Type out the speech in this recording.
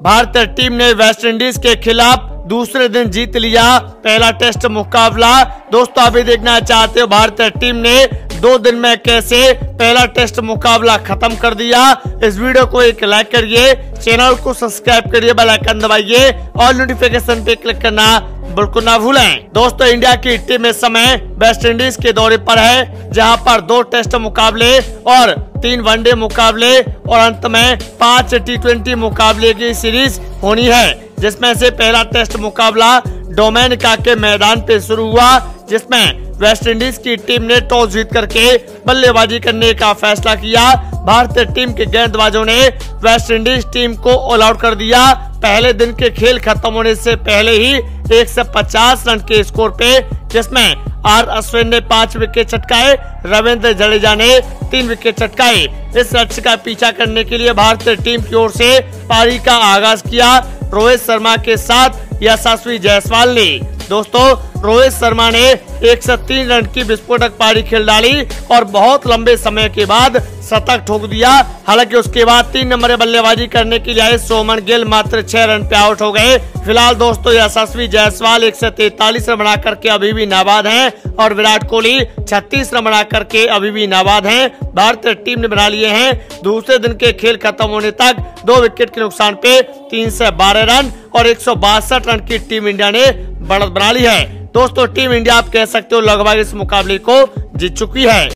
भारतीय टीम ने वेस्टइंडीज के खिलाफ दूसरे दिन जीत लिया पहला टेस्ट मुकाबला। दोस्तों अभी देखना चाहते हो भारतीय टीम ने 2 दिन में कैसे पहला टेस्ट मुकाबला खत्म कर दिया। इस वीडियो को एक लाइक करिए, चैनल को सब्सक्राइब करिए, बेल आइकन दबाइए और नोटिफिकेशन पे क्लिक करना बिल्कुल ना भूलें। दोस्तों इंडिया की टीम इस समय वेस्टइंडीज के दौरे पर है, जहां पर 2 टेस्ट मुकाबले और 3 वनडे मुकाबले और अंत में 5 T20 मुकाबले की सीरीज होनी है, जिसमें से पहला टेस्ट मुकाबला डोमिनिका के मैदान पे शुरू हुआ, जिसमें वेस्टइंडीज की टीम ने टॉस जीत करके बल्लेबाजी करने का फैसला किया। भारतीय टीम के गेंदबाजों ने वेस्टइंडीज टीम को ऑल आउट कर दिया। पहले दिन के खेल खत्म होने से पहले ही 150 रन के स्कोर पे, जिसमें आर अश्विन ने 5 विकेट चटकाए, रविंद्र जडेजा ने 3 विकेट चटकाए। इस लक्ष्य का पीछा करने के लिए भारतीय टीम की ओर से पारी का आगाज किया रोहित शर्मा के साथ यशस्वी जायसवाल ने। दोस्तों रोहित शर्मा ने 103 रन की विस्फोटक पारी खेल डाली और बहुत लंबे समय के बाद शतक ठोक दिया। हालांकि उसके बाद 3 नंबर बल्लेबाजी करने के लिए आए शुभमन गिल मात्र 6 रन पे आउट हो गए। फिलहाल दोस्तों यशस्वी जायसवाल 143 रन बना करके अभी भी नाबाद हैं और विराट कोहली 36 रन बना करके अभी भी नाबाद हैं। भारतीय टीम ने बना लिए हैं दूसरे दिन के खेल खत्म होने तक 2 विकेट के नुकसान पे 312 रन और 162 रन की टीम इंडिया ने बढ़त बना ली है। दोस्तों टीम इंडिया आप कह सकते हो लगभग इस मुकाबले को जीत चुकी है।